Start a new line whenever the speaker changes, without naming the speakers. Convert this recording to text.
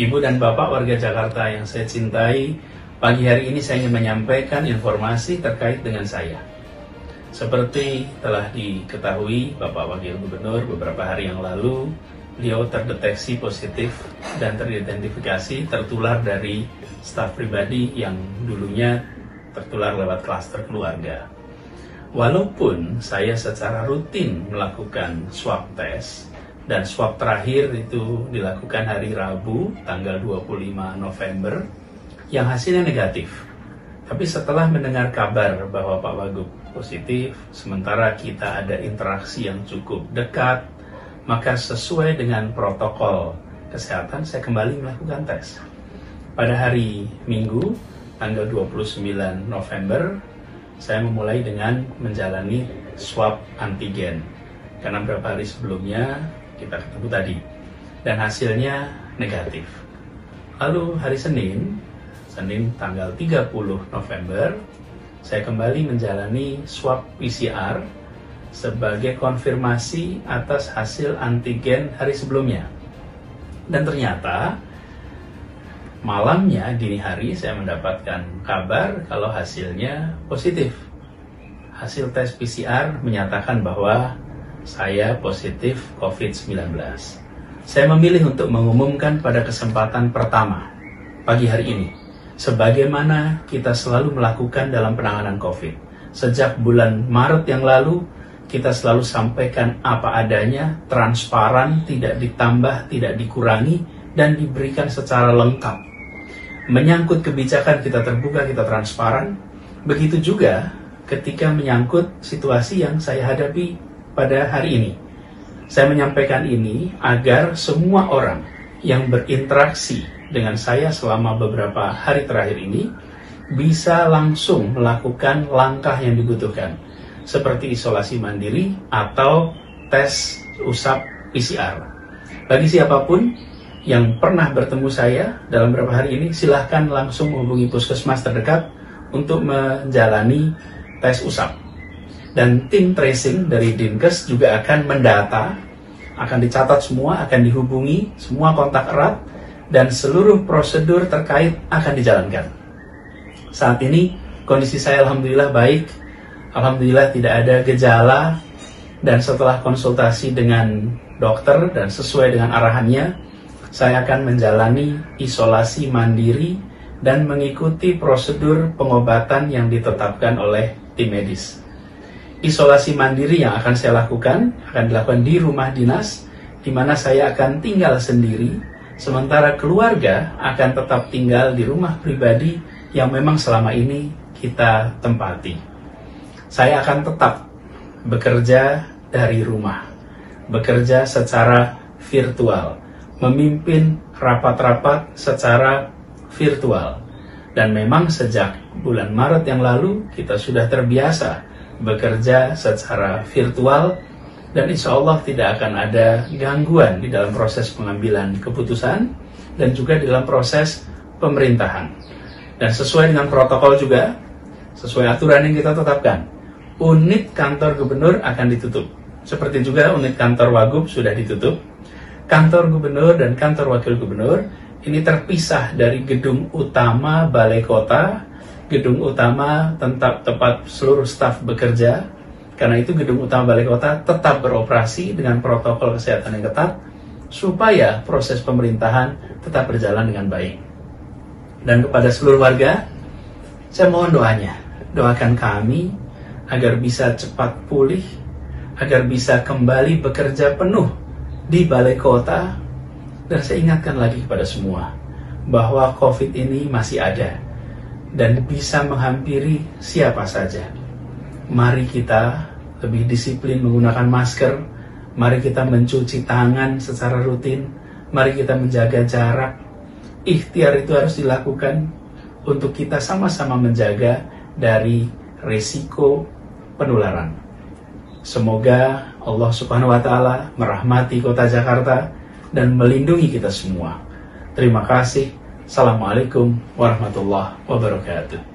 Ibu dan Bapak warga Jakarta yang saya cintai, pagi hari ini saya ingin menyampaikan informasi terkait dengan saya. Seperti telah diketahui Bapak Wakil Gubernur beberapa hari yang lalu, beliau terdeteksi positif dan teridentifikasi tertular dari staf pribadi yang dulunya tertular lewat klaster keluarga. Walaupun saya secara rutin melakukan swab test, dan swab terakhir itu dilakukan hari Rabu tanggal 25 November yang hasilnya negatif. Tapi setelah mendengar kabar bahwa Pak Wagub positif, sementara kita ada interaksi yang cukup dekat, maka sesuai dengan protokol kesehatan saya kembali melakukan tes. Pada hari Minggu tanggal 29 November, saya memulai dengan menjalani swab antigen. Karena beberapa hari sebelumnya kita ketemu tadi, dan hasilnya negatif. Lalu hari Senin tanggal 30 November, saya kembali menjalani swab PCR sebagai konfirmasi atas hasil antigen hari sebelumnya. Dan ternyata malamnya, dini hari, saya mendapatkan kabar kalau hasilnya positif. Hasil tes PCR menyatakan bahwa saya positif COVID-19. Saya memilih untuk mengumumkan pada kesempatan pertama pagi hari ini, sebagaimana kita selalu melakukan dalam penanganan COVID. Sejak bulan Maret yang lalu, kita selalu sampaikan apa adanya, transparan, tidak ditambah, tidak dikurangi, dan diberikan secara lengkap. Menyangkut kebijakan kita terbuka, kita transparan. Begitu juga ketika menyangkut situasi yang saya hadapi pada hari ini. Saya menyampaikan ini agar semua orang yang berinteraksi dengan saya selama beberapa hari terakhir ini bisa langsung melakukan langkah yang dibutuhkan, seperti isolasi mandiri atau tes usap PCR. Bagi siapapun yang pernah bertemu saya dalam beberapa hari ini, silahkan langsung menghubungi puskesmas terdekat untuk menjalani tes usap. Dan tim tracing dari Dinkes juga akan mendata, akan dicatat semua, akan dihubungi semua kontak erat, dan seluruh prosedur terkait akan dijalankan. Saat ini kondisi saya alhamdulillah baik, alhamdulillah tidak ada gejala, dan setelah konsultasi dengan dokter dan sesuai dengan arahannya, saya akan menjalani isolasi mandiri dan mengikuti prosedur pengobatan yang ditetapkan oleh tim medis. Isolasi mandiri yang akan saya lakukan akan dilakukan di rumah dinas, di mana saya akan tinggal sendiri, sementara keluarga akan tetap tinggal di rumah pribadi yang memang selama ini kita tempati. Saya akan tetap bekerja dari rumah, bekerja secara virtual, memimpin rapat-rapat secara virtual. Dan memang sejak bulan Maret yang lalu kita sudah terbiasa bekerja secara virtual, dan insya Allah tidak akan ada gangguan di dalam proses pengambilan keputusan dan juga di dalam proses pemerintahan. Dan sesuai dengan protokol juga, sesuai aturan yang kita tetapkan, unit kantor gubernur akan ditutup. Seperti juga unit kantor Wagub sudah ditutup. Kantor gubernur dan kantor wakil gubernur ini terpisah dari gedung utama balai kota, gedung utama tempat seluruh staf bekerja. Karena itu gedung utama balai kota tetap beroperasi dengan protokol kesehatan yang ketat, supaya proses pemerintahan tetap berjalan dengan baik. Dan kepada seluruh warga, saya mohon doanya, doakan kami agar bisa cepat pulih, agar bisa kembali bekerja penuh di balai kota. Dan saya ingatkan lagi kepada semua bahwa COVID ini masih ada dan bisa menghampiri siapa saja. Mari kita lebih disiplin menggunakan masker, mari kita mencuci tangan secara rutin, mari kita menjaga jarak. Ikhtiar itu harus dilakukan untuk kita sama-sama menjaga dari risiko penularan. Semoga Allah Subhanahu wa Ta'ala merahmati kota Jakarta dan melindungi kita semua. Terima kasih. Assalamualaikum warahmatullahi wabarakatuh.